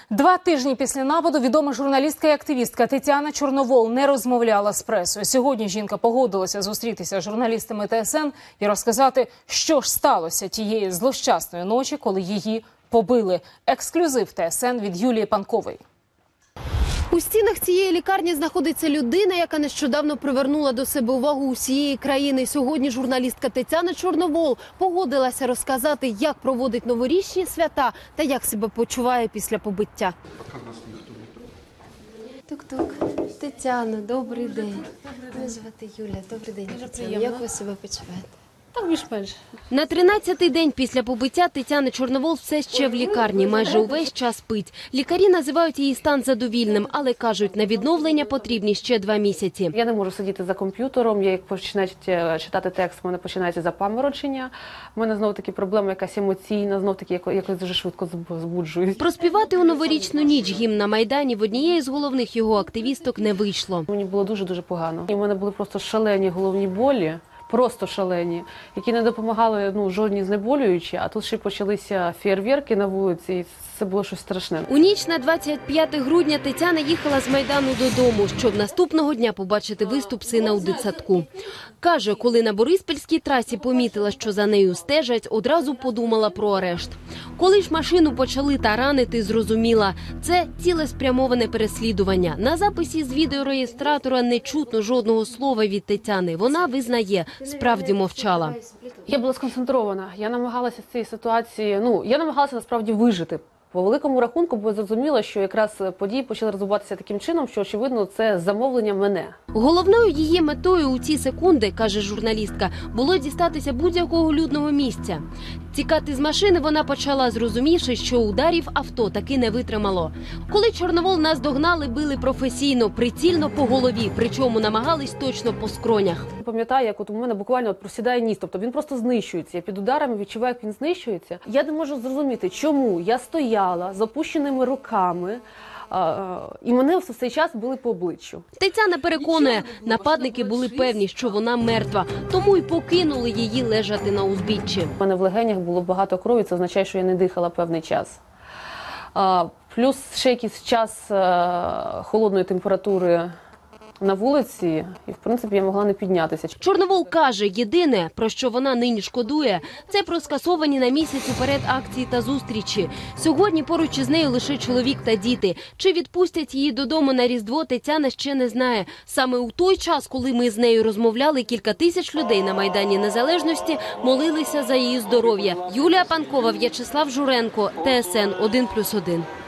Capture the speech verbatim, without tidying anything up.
Два тижні після нападу відома журналістка і активістка Тетяна Чорновол не розмовляла з пресою. Сьогодні жінка погодилася зустрітися з журналістами Т С Н і розказати, що ж сталося тієї злощасної ночі, коли її побили. Ексклюзив Т С Н від Юлії Панкової. У стінах цієї лікарні знаходиться людина, яка нещодавно привернула до себе увагу усієї країни. Сьогодні журналістка Тетяна Чорновол погодилася розказати, як проводить новорічні свята та як себе почуває після побиття. Тук-тук. Тетяна, добрий день. Мене звати Юля. Добрий день, Тетяна. Як ви себе почуваєте? Так, більш-менш. На тринадцятий день після побиття Тетяни Чорновол все ще в лікарні. Майже увесь час спить. Лікарі називають її стан задовільним, але кажуть, на відновлення потрібні ще два місяці. Я не можу сидіти за комп'ютером, я як починаю читати текст, в мене починається запаморочення. У мене знов-таки проблема якась емоційна, знов-таки якось дуже швидко збуджуюсь. Проспівати у новорічну ніч гімн на Майдані в однієї з головних його активісток не вийшло. Мені було дуже-дуже погано. І в мене були просто шалені головні болі. Просто шалені, які не допомагали ну, жодні знеболюючі, а тут ще почалися фєєрверки на вулиці, і це було щось страшне. У ніч на двадцять п'яте грудня Тетяна їхала з Майдану додому, щоб наступного дня побачити виступ сина у дитсадку. Каже, коли на Бориспільській трасі помітила, що за нею стежать, одразу подумала про арешт. Коли ж машину почали таранити, зрозуміла – це цілеспрямоване переслідування. На записі з відеореєстратора не чутно жодного слова від Тетяни. Вона визнає, справді мовчала. Я була сконцентрована, я намагалася з цієї ситуації, ну, я намагалася насправді вижити. По великому рахунку, бо зрозуміла, що якраз події почали розвиватися таким чином, що, очевидно, це замовлення мене. Головною її метою у ці секунди, каже журналістка, було дістатися будь-якого людного місця. Тікати з машини вона почала, зрозумівши, що ударів авто таки не витримало. Коли Чорновол нас догнали, били професійно, прицільно по голові, причому намагались точно по скронях. Пам'ятаю, як от у мене буквально от просідає ніс, тобто він просто знищується. Я під ударами відчуваю, як він знищується. Я не можу зрозуміти, чому я стояла з опущеними руками, і мене все цей час били по обличчю. Тетяна переконує, нападники були певні, що вона мертва, тому й покинули її лежати на узбіччі. У мене в легенях було багато крові, це означає, що я не дихала певний час. Плюс ще якийсь час холодної температури на вулиці, і, в принципі, я могла не піднятися. Чорновол каже, єдине, про що вона нині шкодує, це про скасовані на місяць уперед акції та зустрічі. Сьогодні поруч із нею лише чоловік та діти. Чи відпустять її додому на Різдво, Тетяна ще не знає. Саме у той час, коли ми з нею розмовляли, кілька тисяч людей на Майдані Незалежності молилися за її здоров'я. Юлія Панкова, В'ячеслав Журенко, Т С Н один плюс один.